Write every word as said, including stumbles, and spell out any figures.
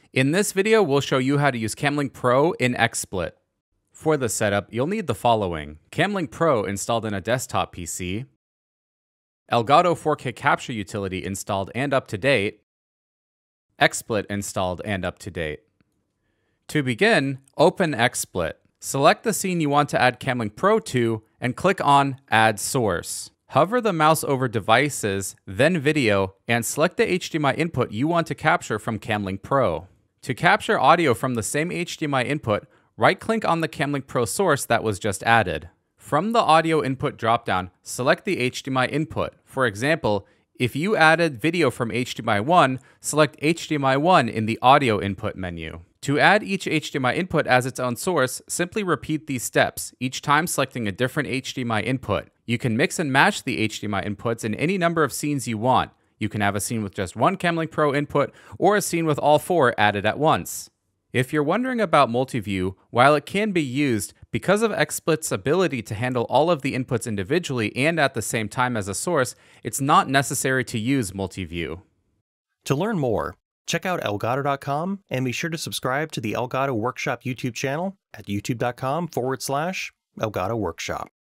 In this video, we'll show you how to use Camlink Pro in XSplit. For the setup, you'll need the following: Camlink Pro installed in a desktop P C, Elgato four K capture utility installed and up to date, XSplit installed and up to date. To begin, open XSplit. Select the scene you want to add Camlink Pro to and click on Add Source. Hover the mouse over Devices, then Video, and select the H D M I input you want to capture from Camlink Pro. To capture audio from the same H D M I input, right-click on the Camlink Pro source that was just added. From the Audio Input dropdown, select the H D M I input. For example, if you added video from H D M I one, select H D M I one in the Audio Input menu. To add each H D M I input as its own source, simply repeat these steps, each time selecting a different H D M I input. You can mix and match the H D M I inputs in any number of scenes you want. You can have a scene with just one Camlink Pro input, or a scene with all four added at once. If you're wondering about Multiview, while it can be used, because of XSplit's ability to handle all of the inputs individually and at the same time as a source, it's not necessary to use Multiview. To learn more, check out Elgato dot com and be sure to subscribe to the Elgato Workshop YouTube channel at youtube dot com forward slash Elgato Workshop.